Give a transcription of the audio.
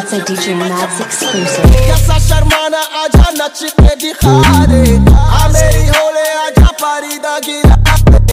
That's a DJ Mads exclusive. Essa charmana, a Jana te dikhare.